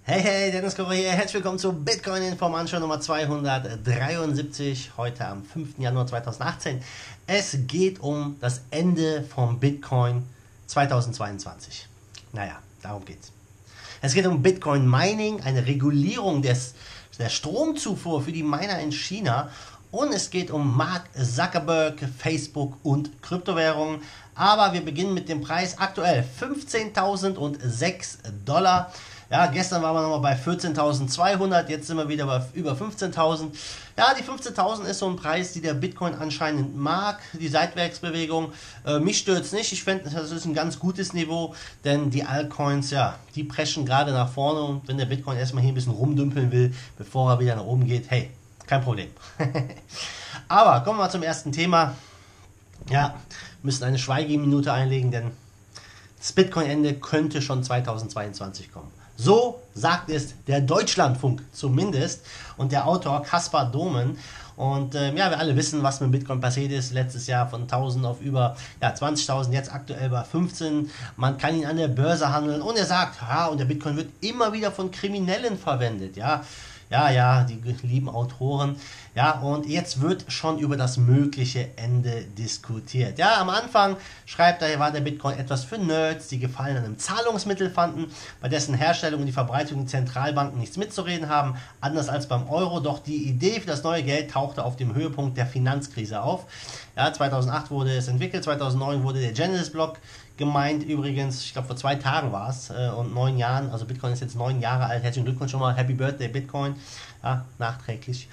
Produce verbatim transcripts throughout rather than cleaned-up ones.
Hey, hey, Dennis Kocher hier. Herzlich willkommen zu Bitcoin Information Nummer zweihundertdreiundsiebzig, heute am fünften Januar zweitausendachtzehn. Es geht um das Ende von Bitcoin zweitausendzweiundzwanzig. Naja, darum geht's. Es geht um Bitcoin Mining, eine Regulierung des, der Stromzufuhr für die Miner in China. Und es geht um Mark Zuckerberg, Facebook und Kryptowährungen. Aber wir beginnen mit dem Preis aktuell fünfzehntausendsechs Dollar. Ja, gestern waren wir nochmal bei vierzehntausendzweihundert, jetzt sind wir wieder bei über fünfzehntausend. Ja, die fünfzehntausend ist so ein Preis, die der Bitcoin anscheinend mag, die Seitwärtsbewegung. Äh, mich stört es nicht, ich finde, das ist ein ganz gutes Niveau, denn die Altcoins, ja, die preschen gerade nach vorne und wenn der Bitcoin erstmal hier ein bisschen rumdümpeln will, bevor er wieder nach oben geht, hey, kein Problem. Aber kommen wir mal zum ersten Thema. Ja, müssen eine Schweigeminute einlegen, denn das Bitcoin-Ende könnte schon zweitausendzweiundzwanzig kommen. So sagt es der Deutschlandfunk zumindest und der Autor Caspar Domen. Und äh, ja, wir alle wissen, was mit Bitcoin passiert ist. Letztes Jahr von tausend auf über ja, zwanzigtausend, jetzt aktuell bei fünfzehn. Man kann ihn an der Börse handeln und er sagt, ja, und der Bitcoin wird immer wieder von Kriminellen verwendet, ja. Ja, ja, die lieben Autoren. Ja, und jetzt wird schon über das mögliche Ende diskutiert. Ja, am Anfang schreibt er, war der Bitcoin etwas für Nerds, die Gefallen an einem Zahlungsmittel fanden, bei dessen Herstellung und die Verbreitung die Zentralbanken nichts mitzureden haben, anders als beim Euro. Doch die Idee für das neue Geld tauchte auf dem Höhepunkt der Finanzkrise auf. Ja, zweitausendacht wurde es entwickelt, zweitausendneun wurde der Genesis-Block gemeint, übrigens, ich glaube vor zwei Tagen war es äh, und neun Jahren, also Bitcoin ist jetzt neun Jahre alt, herzlichen Glückwunsch schon mal, Happy Birthday Bitcoin, ja, nachträglich.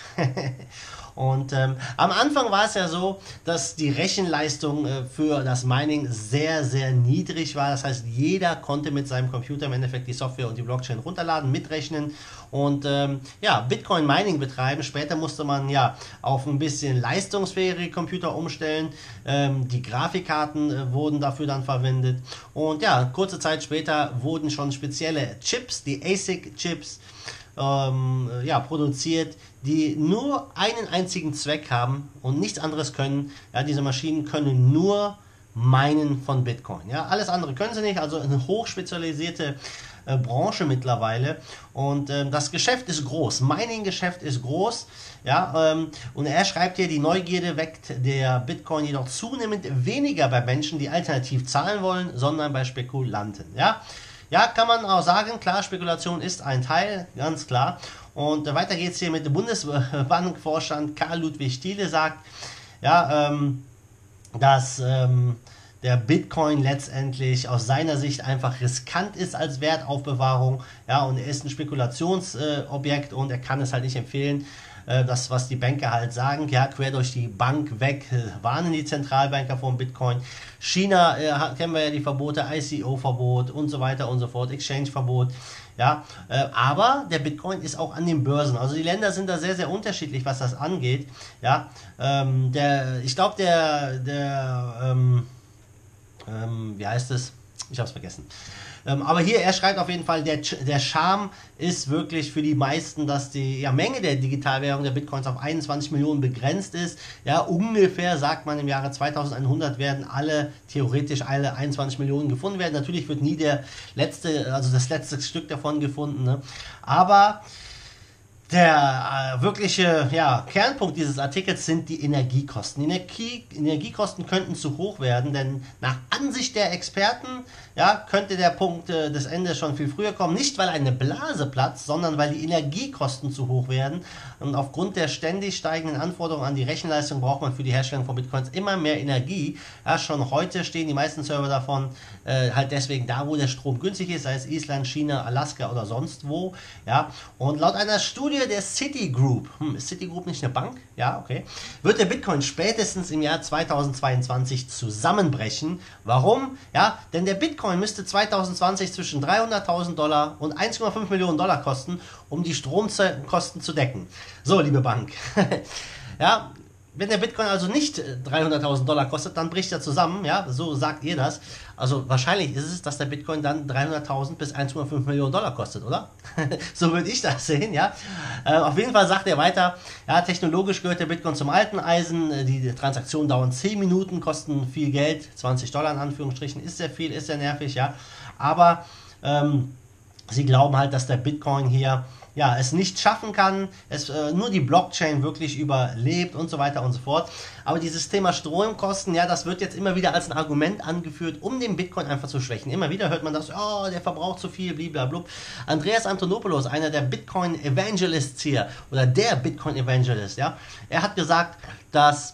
Und ähm, am Anfang war es ja so, dass die Rechenleistung äh, für das Mining sehr, sehr niedrig war. Das heißt, jeder konnte mit seinem Computer im Endeffekt die Software und die Blockchain runterladen, mitrechnen und ähm, ja, Bitcoin Mining betreiben. Später musste man ja auf ein bisschen leistungsfähige Computer umstellen. Ähm, die Grafikkarten äh, wurden dafür dann verwendet. Und ja, kurze Zeit später wurden schon spezielle Chips, die A S I C-Chips, Ähm, ja, produziert, die nur einen einzigen Zweck haben und nichts anderes können. Ja, diese Maschinen können nur minen von Bitcoin. Ja, alles andere können sie nicht, also eine hochspezialisierte äh, Branche mittlerweile. Und ähm, das Geschäft ist groß, Mining-Geschäft ist groß. Ja, ähm, und er schreibt hier, die Neugierde weckt der Bitcoin jedoch zunehmend weniger bei Menschen, die alternativ zahlen wollen, sondern bei Spekulanten. Ja. Ja, kann man auch sagen, klar, Spekulation ist ein Teil, ganz klar. Und äh, weiter geht es hier mit dem Bundesbankvorstand Karl Ludwig Stiele sagt, ja, ähm, dass ähm, der Bitcoin letztendlich aus seiner Sicht einfach riskant ist als Wertaufbewahrung. Ja, und er ist ein Spekulationsobjekt äh, und er kann es halt nicht empfehlen. Das, was die Banker halt sagen, ja, quer durch die Bank weg, warnen die Zentralbanker vom Bitcoin. China, äh, kennen wir ja die Verbote, I C O-Verbot und so weiter und so fort, Exchange-Verbot, ja, äh, aber der Bitcoin ist auch an den Börsen, also die Länder sind da sehr, sehr unterschiedlich, was das angeht, ja, ähm, der, ich glaube, der, der, ähm, ähm, wie heißt es, ich habe es vergessen. Ähm, aber hier, er schreibt auf jeden Fall, der, der Charme ist wirklich für die meisten, dass die ja, Menge der Digitalwährung der Bitcoins auf einundzwanzig Millionen begrenzt ist. Ja, ungefähr, sagt man, im Jahre zweitausendeinhundert werden alle, theoretisch alle einundzwanzig Millionen gefunden werden. Natürlich wird nie der letzte, also das letzte Stück davon gefunden, ne? Aber der äh, wirkliche ja, Kernpunkt dieses Artikels sind die Energiekosten. Die Energie, Energiekosten könnten zu hoch werden, denn nach Ansicht der Experten ja, könnte der Punkt äh, des Endes schon viel früher kommen. Nicht, weil eine Blase platzt, sondern weil die Energiekosten zu hoch werden. Und aufgrund der ständig steigenden Anforderungen an die Rechenleistung braucht man für die Herstellung von Bitcoins immer mehr Energie. Ja, schon heute stehen die meisten Server davon äh, halt deswegen da, wo der Strom günstig ist, sei es Island, China, Alaska oder sonst wo. Ja. Und laut einer Studie der Citigroup, hm, ist Citigroup nicht eine Bank? Ja, okay. Wird der Bitcoin spätestens im Jahr zweitausendzweiundzwanzig zusammenbrechen. Warum? Ja, denn der Bitcoin müsste zweitausendzwanzig zwischen dreihunderttausend Dollar und eins Komma fünf Millionen Dollar kosten, um die Stromkosten zu decken. So, liebe Bank. Ja, wenn der Bitcoin also nicht dreihunderttausend Dollar kostet, dann bricht er zusammen, ja, so sagt ihr das. Also wahrscheinlich ist es, dass der Bitcoin dann dreihunderttausend bis eins Komma fünf Millionen Dollar kostet, oder? So würde ich das sehen, ja. Äh, auf jeden Fall sagt er weiter, ja, technologisch gehört der Bitcoin zum alten Eisen, die Transaktionen dauern zehn Minuten, kosten viel Geld, zwanzig Dollar in Anführungsstrichen, ist sehr viel, ist sehr nervig, ja. Aber ähm, Sie glauben halt, dass der Bitcoin hier ja, es nicht schaffen kann, es äh, nur die Blockchain wirklich überlebt und so weiter und so fort. Aber dieses Thema Stromkosten, ja, das wird jetzt immer wieder als ein Argument angeführt, um den Bitcoin einfach zu schwächen. Immer wieder hört man das, oh, der verbraucht zu viel, blablabla. Andreas Antonopoulos, einer der Bitcoin Evangelists hier, oder der Bitcoin Evangelist, ja, er hat gesagt, dass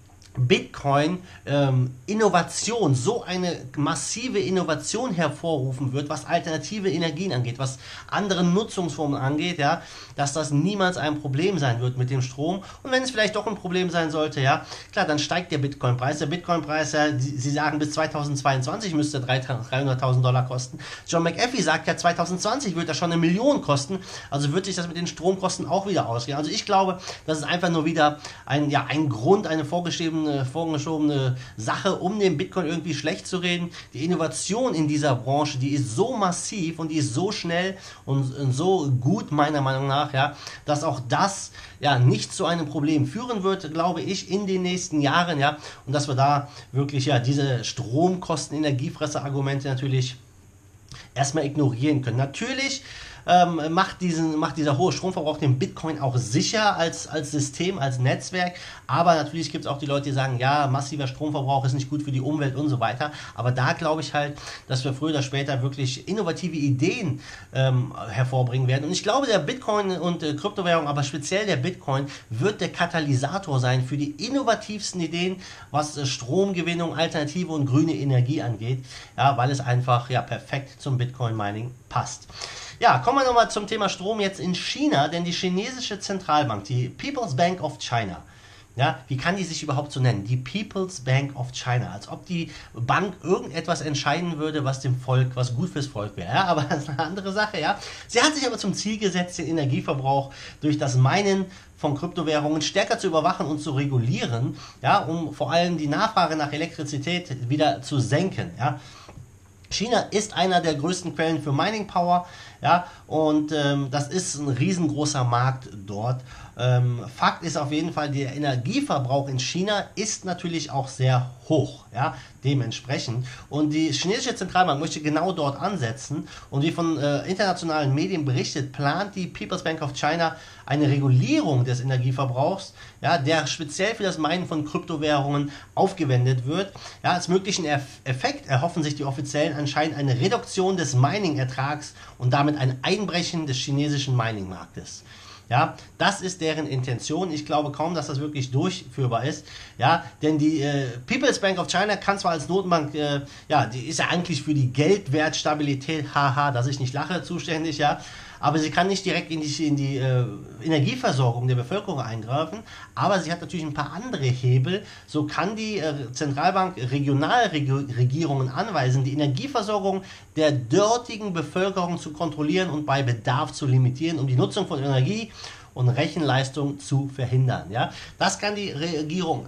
Bitcoin ähm, Innovation, so eine massive Innovation hervorrufen wird, was alternative Energien angeht, was andere Nutzungsformen angeht, ja, dass das niemals ein Problem sein wird mit dem Strom. Und wenn es vielleicht doch ein Problem sein sollte, ja, klar, dann steigt der Bitcoin-Preis. Der Bitcoin-Preis, ja, die, sie sagen, bis zweitausendzweiundzwanzig müsste dreihunderttausend Dollar kosten. John McAfee sagt ja, zweitausendzwanzig wird er schon eine Million kosten. Also wird sich das mit den Stromkosten auch wieder ausgehen. Also ich glaube, das ist einfach nur wieder ein, ja, ein Grund, eine vorgeschriebene vorgeschobene Sache, um den Bitcoin irgendwie schlecht zu reden. Die Innovation in dieser Branche, die ist so massiv und die ist so schnell und, und so gut, meiner Meinung nach, ja, dass auch das ja nicht zu einem Problem führen wird, glaube ich, in den nächsten Jahren, ja, und dass wir da wirklich ja diese Stromkosten, Energiefresser-Argumente natürlich erstmal ignorieren können. Natürlich ähm, macht, diesen, macht dieser hohe Stromverbrauch den Bitcoin auch sicher als, als System, als Netzwerk, aber natürlich gibt es auch die Leute, die sagen, ja, massiver Stromverbrauch ist nicht gut für die Umwelt und so weiter, aber da glaube ich halt, dass wir früher oder später wirklich innovative Ideen ähm, hervorbringen werden und ich glaube, der Bitcoin und äh, Kryptowährung, aber speziell der Bitcoin, wird der Katalysator sein für die innovativsten Ideen, was äh, Stromgewinnung, alternative und grüne Energie angeht, ja, weil es einfach ja perfekt zum Bitcoin-Mining passt. Ja, kommen wir nochmal zum Thema Strom jetzt in China, denn die chinesische Zentralbank, die People's Bank of China, ja, wie kann die sich überhaupt so nennen? Die People's Bank of China, als ob die Bank irgendetwas entscheiden würde, was dem Volk, was gut fürs Volk wäre. Ja, aber das ist eine andere Sache, ja. Sie hat sich aber zum Ziel gesetzt, den Energieverbrauch durch das Meinen von Kryptowährungen stärker zu überwachen und zu regulieren, ja, um vor allem die Nachfrage nach Elektrizität wieder zu senken, ja. China ist einer der größten Quellen für Mining Power, ja, und ähm, das ist ein riesengroßer Markt dort. Ähm, Fakt ist auf jeden Fall, der Energieverbrauch in China ist natürlich auch sehr hoch, ja, dementsprechend. Und die chinesische Zentralbank möchte genau dort ansetzen und wie von äh, internationalen Medien berichtet, plant die People's Bank of China eine Regulierung des Energieverbrauchs, ja, der speziell für das Meinen von Kryptowährungen aufgewendet wird. Ja, als möglichen Effekt erhoffen sich die Offiziellen anscheinend eine Reduktion des Mining-Ertrags und damit ein Einbrechen des chinesischen Mining-Marktes. Ja, das ist deren Intention. Ich glaube kaum, dass das wirklich durchführbar ist. Ja, denn die äh, People's Bank of China kann zwar als Notenbank, äh, ja, die ist ja eigentlich für die Geldwertstabilität, haha, dass ich nicht lache, zuständig, ja. Aber sie kann nicht direkt in die, in die äh, Energieversorgung der Bevölkerung eingreifen. Aber sie hat natürlich ein paar andere Hebel. So kann die äh, Zentralbank Regionalregierungen anweisen, die Energieversorgung der dortigen Bevölkerung zu kontrollieren und bei Bedarf zu limitieren, um die Nutzung von Energie und Rechenleistung zu verhindern. Ja? Das kann die Regierung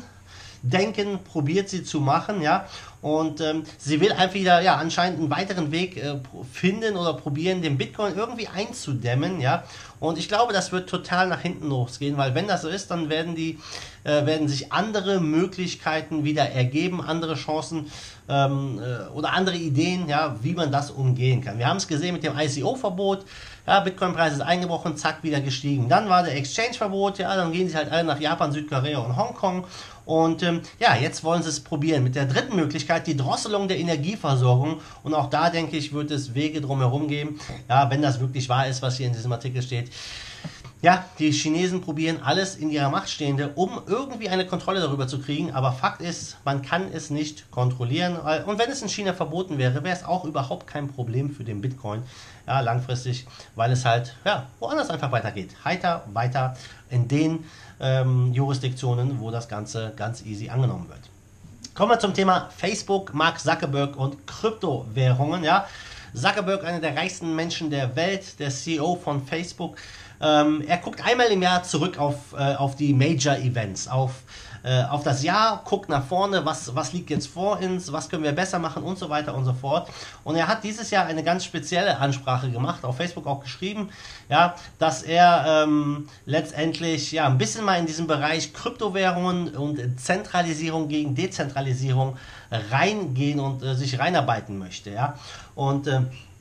andenken, probiert sie zu machen, ja, und ähm, sie will einfach wieder, ja, anscheinend einen weiteren Weg äh, finden oder probieren, den Bitcoin irgendwie einzudämmen, ja, und ich glaube, das wird total nach hinten losgehen, weil wenn das so ist, dann werden die, äh, werden sich andere Möglichkeiten wieder ergeben, andere Chancen ähm, äh, oder andere Ideen, ja, wie man das umgehen kann. Wir haben es gesehen mit dem I C O-Verbot, ja, Bitcoin-Preis ist eingebrochen, zack, wieder gestiegen. Dann war der Exchange-Verbot, ja, dann gehen sie halt alle nach Japan, Südkorea und Hongkong. Und ähm, ja, jetzt wollen sie es probieren. Mit der dritten Möglichkeit, die Drosselung der Energieversorgung. Und auch da, denke ich, wird es Wege drumherum geben. Ja, wenn das wirklich wahr ist, was hier in diesem Artikel steht. Ja, die Chinesen probieren alles in ihrer Macht Stehende, um irgendwie eine Kontrolle darüber zu kriegen. Aber Fakt ist, man kann es nicht kontrollieren. Und wenn es in China verboten wäre, wäre es auch überhaupt kein Problem für den Bitcoin. Ja, langfristig, weil es halt, ja, woanders einfach weitergeht. Heiter weiter in den ähm, Jurisdiktionen, wo das Ganze ganz easy angenommen wird. Kommen wir zum Thema Facebook, Mark Zuckerberg und Kryptowährungen. Ja, Zuckerberg, einer der reichsten Menschen der Welt, der C E O von Facebook. Ähm, er guckt einmal im Jahr zurück auf, äh, auf die Major Events, auf, äh, auf das Jahr, guckt nach vorne, was, was liegt jetzt vor uns, was können wir besser machen und so weiter und so fort. Und er hat dieses Jahr eine ganz spezielle Ansprache gemacht, auf Facebook auch geschrieben, ja, dass er ähm, letztendlich ja, ein bisschen mal in diesem Bereich Kryptowährungen und Zentralisierung gegen Dezentralisierung reingehen und äh, sich reinarbeiten möchte. Ja. Und äh,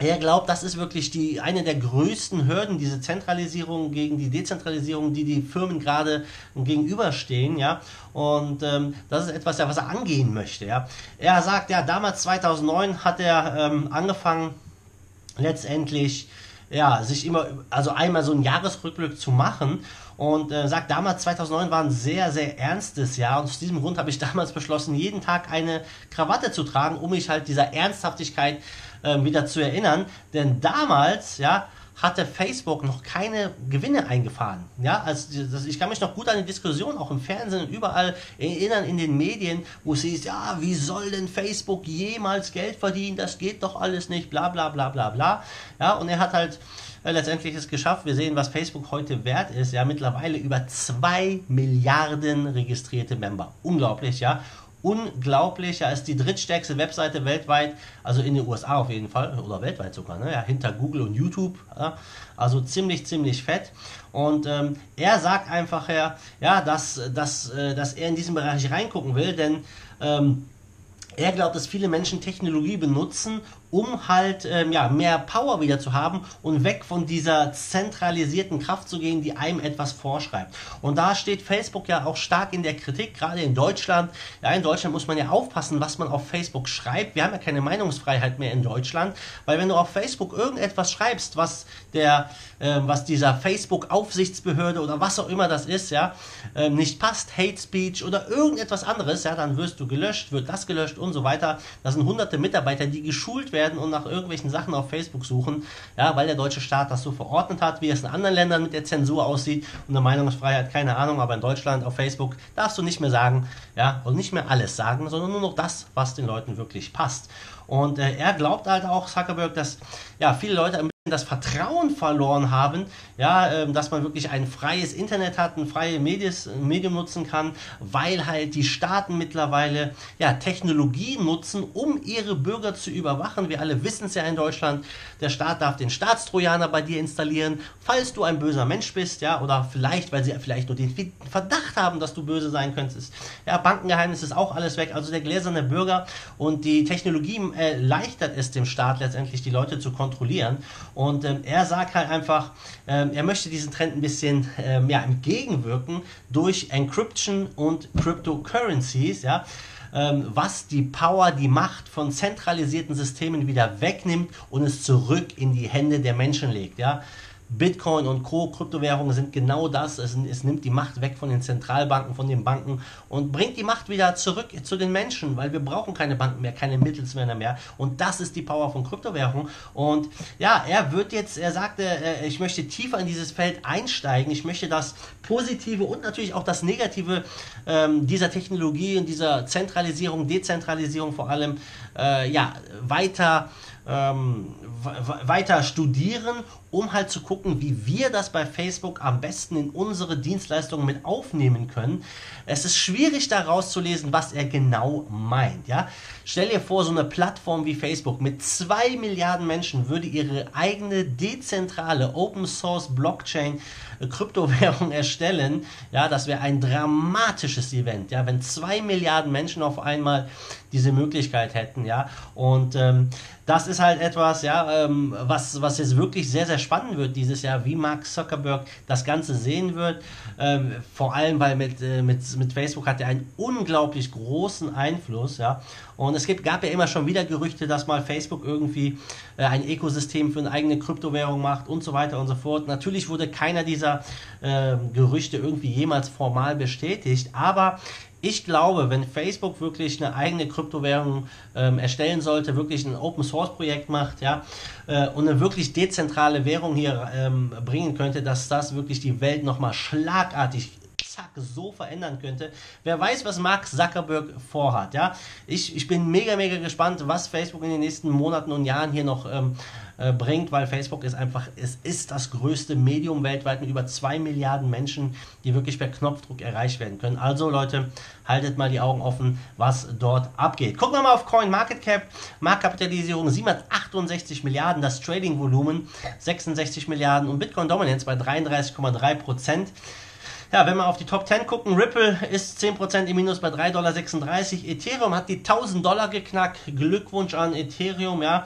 Er glaubt, das ist wirklich die, eine der größten Hürden, diese Zentralisierung gegen die Dezentralisierung, die die Firmen gerade gegenüberstehen, ja. Und ähm, das ist etwas, ja, was er angehen möchte, ja. Er sagt, ja, damals zweitausendneun hat er ähm, angefangen, letztendlich, ja, sich immer, also einmal so einen Jahresrückblick zu machen und äh, sagt, damals zweitausendneun war ein sehr, sehr ernstes Jahr und aus diesem Grund habe ich damals beschlossen, jeden Tag eine Krawatte zu tragen, um mich halt dieser Ernsthaftigkeit äh, wieder zu erinnern, denn damals, ja, hatte Facebook noch keine Gewinne eingefahren. Ja, also das, ich kann mich noch gut an die Diskussion auch im Fernsehen und überall erinnern in den Medien, wo es hieß, ja, wie soll denn Facebook jemals Geld verdienen? Das geht doch alles nicht, bla bla bla bla bla. Ja, und er hat halt äh, letztendlich es geschafft. Wir sehen, was Facebook heute wert ist. Ja, mittlerweile über zwei Milliarden registrierte Member. Unglaublich, ja. Unglaublich, ja, ist die drittstärkste Webseite weltweit, also in den U S A auf jeden Fall, oder weltweit sogar, ne? Ja, hinter Google und YouTube, ja, also ziemlich, ziemlich fett. Und ähm, er sagt einfach, ja, ja dass, dass, äh, dass er in diesen Bereich reingucken will, denn ähm, er glaubt, dass viele Menschen Technologie benutzen, um halt ähm, ja, mehr Power wieder zu haben und weg von dieser zentralisierten Kraft zu gehen, die einem etwas vorschreibt. Und da steht Facebook ja auch stark in der Kritik, gerade in Deutschland. Ja, in Deutschland muss man ja aufpassen, was man auf Facebook schreibt. Wir haben ja keine Meinungsfreiheit mehr in Deutschland, weil wenn du auf Facebook irgendetwas schreibst, was der, äh, was dieser Facebook-Aufsichtsbehörde oder was auch immer das ist, ja, äh, nicht passt, Hate Speech oder irgendetwas anderes, ja, dann wirst du gelöscht, wird das gelöscht und so weiter. Das sind hunderte Mitarbeiter, die geschult werden und nach irgendwelchen Sachen auf Facebook suchen, ja, weil der deutsche Staat das so verordnet hat, wie es in anderen Ländern mit der Zensur aussieht und der Meinungsfreiheit, keine Ahnung, aber in Deutschland auf Facebook darfst du nicht mehr sagen, ja, und nicht mehr alles sagen, sondern nur noch das, was den Leuten wirklich passt. Und äh, er glaubt halt auch, Zuckerberg, dass ja, viele Leute ein bisschen das Vertrauen verloren haben, ja, ähm, dass man wirklich ein freies Internet hat, ein freies Medies, Medium nutzen kann, weil halt die Staaten mittlerweile ja, Technologie nutzen, um ihre Bürger zu überwachen. Wir alle wissen es ja in Deutschland, der Staat darf den Staatstrojaner bei dir installieren, falls du ein böser Mensch bist, ja, oder vielleicht, weil sie vielleicht nur den Verdacht haben, dass du böse sein könntest. Ja, Bankengeheimnis ist auch alles weg, also der gläserne Bürger und die Technologie erleichtert es dem Staat letztendlich, die Leute zu kontrollieren. Und ähm, er sagt halt einfach, ähm, er möchte diesen Trend ein bisschen ähm, ja, entgegenwirken durch Encryption und Cryptocurrencies, ja, ähm, was die Power, die Macht von zentralisierten Systemen wieder wegnimmt und es zurück in die Hände der Menschen legt, ja. Bitcoin und Co., Kryptowährungen sind genau das. Es, es nimmt die Macht weg von den Zentralbanken, von den Banken und bringt die Macht wieder zurück zu den Menschen, weil wir brauchen keine Banken mehr, keine Mittelsmänner mehr. Und das ist die Power von Kryptowährungen. Und ja, er wird jetzt, er sagte, ich möchte tiefer in dieses Feld einsteigen. Ich möchte das Positive und natürlich auch das Negative ähm, dieser Technologie und dieser Zentralisierung, Dezentralisierung vor allem, äh, ja, weiter Ähm, weiter studieren, um halt zu gucken, wie wir das bei Facebook am besten in unsere Dienstleistungen mit aufnehmen können. Es ist schwierig da rauszulesen, was er genau meint. Ja? Stell dir vor, so eine Plattform wie Facebook mit zwei Milliarden Menschen würde ihre eigene dezentrale Open Source Blockchain Kryptowährung erstellen. Ja, das wäre ein dramatisches Event, ja, wenn zwei Milliarden Menschen auf einmal diese Möglichkeit hätten, ja, und ähm, das ist halt etwas, ja, ähm, was, was jetzt wirklich sehr, sehr spannend wird dieses Jahr, wie Mark Zuckerberg das Ganze sehen wird, ähm, vor allem, weil mit, äh, mit, mit Facebook hat er einen unglaublich großen Einfluss, ja, und es gibt, gab ja immer schon wieder Gerüchte, dass mal Facebook irgendwie äh, ein Ökosystem für eine eigene Kryptowährung macht und so weiter und so fort. Natürlich wurde keiner dieser äh, Gerüchte irgendwie jemals formal bestätigt, aber ich glaube, wenn Facebook wirklich eine eigene Kryptowährung ähm, erstellen sollte, wirklich ein Open-Source-Projekt macht, ja, äh, und eine wirklich dezentrale Währung hier ähm, bringen könnte, dass das wirklich die Welt nochmal schlagartig zack, so verändern könnte. Wer weiß, was Mark Zuckerberg vorhat, ja. Ich, ich bin mega, mega gespannt, was Facebook in den nächsten Monaten und Jahren hier noch ähm, äh, bringt, weil Facebook ist einfach, es ist das größte Medium weltweit mit über zwei Milliarden Menschen, die wirklich per Knopfdruck erreicht werden können. Also Leute, haltet mal die Augen offen, was dort abgeht. Gucken wir mal auf CoinMarketCap, Marktkapitalisierung siebenhundertachtundsechzig Milliarden, das Trading-Volumen sechsundsechzig Milliarden und Bitcoin Dominance bei dreiunddreißig Komma drei Prozent. Ja, wenn wir auf die Top zehn gucken, Ripple ist zehn Prozent im Minus bei drei Komma sechsunddreißig Dollar. Ethereum hat die tausend Dollar geknackt. Glückwunsch an Ethereum, ja.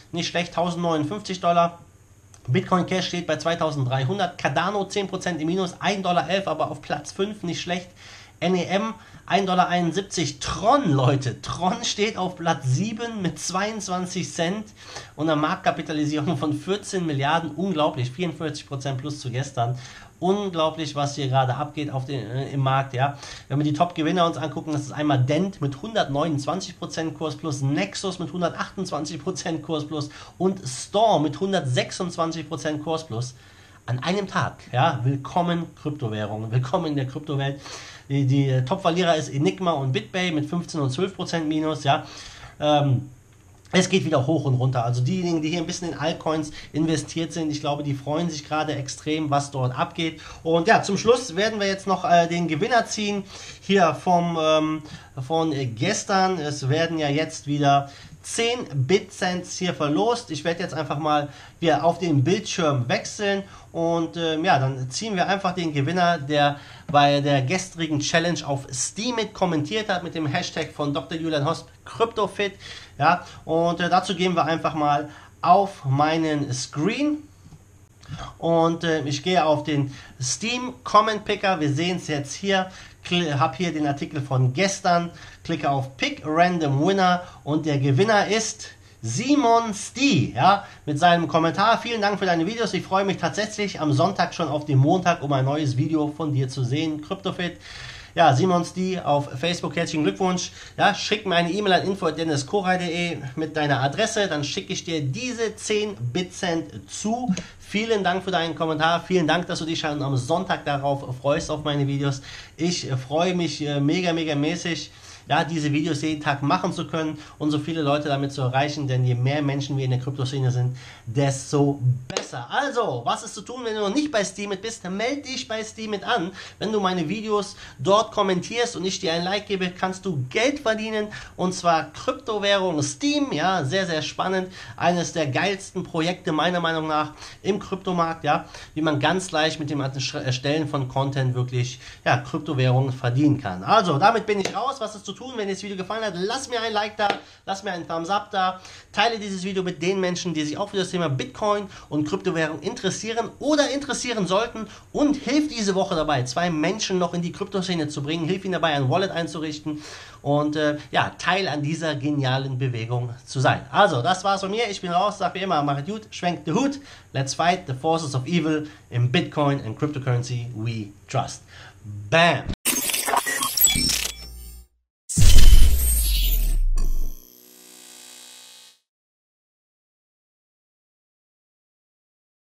nicht schlecht, tausendneunundfünfzig Dollar. Bitcoin Cash steht bei zweitausenddreihundert, Cardano zehn Prozent im Minus, ein Dollar elf, aber auf Platz fünf, nicht schlecht. N E M ein Dollar einundsiebzig, Tron, Leute, Tron steht auf Platz sieben mit zweiundzwanzig Cent und einer Marktkapitalisierung von vierzehn Milliarden, unglaublich, vierundvierzig Prozent plus zu gestern. Unglaublich, was hier gerade abgeht auf den, äh, im Markt, ja. Wenn wir die Top-Gewinner uns angucken, das ist einmal Dent mit hundertneunundzwanzig Prozent Kurs plus, Nexus mit hundertachtundzwanzig Prozent Kurs plus und Storm mit hundertsechsundzwanzig Prozent Kurs plus. An einem Tag, ja. Willkommen Kryptowährungen, willkommen in der Kryptowelt. Die, die Top-Verlierer ist Enigma und BitBay mit fünfzehn und zwölf Prozent Minus, ja. Ähm, Es geht wieder hoch und runter. Also diejenigen, die hier ein bisschen in Altcoins investiert sind, ich glaube, die freuen sich gerade extrem, was dort abgeht. Und ja, zum Schluss werden wir jetzt noch äh, den Gewinner ziehen. Hier vom, ähm, von gestern. Es werden ja jetzt wieder zehn Bitcents hier verlost. Ich werde jetzt einfach mal hier auf den Bildschirm wechseln und äh, ja, dann ziehen wir einfach den Gewinner, der bei der gestrigen Challenge auf Steemit kommentiert hat mit dem Hashtag von Doktor Julian Hosp CryptoFit. Ja, und äh, dazu gehen wir einfach mal auf meinen Screen. Und äh, ich gehe auf den Steam Comment Picker. Wir sehen es jetzt hier. Habe hier den Artikel von gestern. Klicke auf Pick Random Winner und der Gewinner ist Simon Stee, ja, mit seinem Kommentar. Vielen Dank für deine Videos. Ich freue mich tatsächlich am Sonntag schon auf den Montag, um ein neues Video von dir zu sehen. CryptoFit. Ja, Simon Stee auf Facebook, herzlichen Glückwunsch. Ja, schick mir eine E-Mail an info at dennis koray punkt de mit deiner Adresse, dann schicke ich dir diese zehn Bitcent zu. Vielen Dank für deinen Kommentar, vielen Dank, dass du dich schon am Sonntag darauf freust, auf meine Videos. Ich freue mich mega, mega mäßig, ja, diese Videos jeden Tag machen zu können und so viele Leute damit zu erreichen, denn je mehr Menschen wir in der Kryptoszene sind, desto besser. Also, was ist zu tun, wenn du noch nicht bei Steemit bist? Melde dich bei Steemit an. Wenn du meine Videos dort kommentierst und ich dir ein Like gebe, kannst du Geld verdienen, und zwar Kryptowährung Steem, ja, sehr, sehr spannend. Eines der geilsten Projekte meiner Meinung nach im Kryptomarkt, ja, wie man ganz leicht mit dem Erstellen von Content wirklich, ja, Kryptowährungen verdienen kann. Also, damit bin ich raus. Was ist zu tun? Wenn dir das Video gefallen hat, lass mir ein Like da, lass mir einen Thumbs up da, teile dieses Video mit den Menschen, die sich auch für das Thema Bitcoin und Kryptowährung interessieren oder interessieren sollten, und hilf diese Woche dabei, zwei Menschen noch in die Kryptoszene zu bringen, hilf ihnen dabei, ein Wallet einzurichten und äh, ja, Teil an dieser genialen Bewegung zu sein. Also, das war's von mir, ich bin raus, sag wie immer, macht gut, schwenkt den Hut, let's fight the forces of evil in Bitcoin and cryptocurrency we trust. Bam!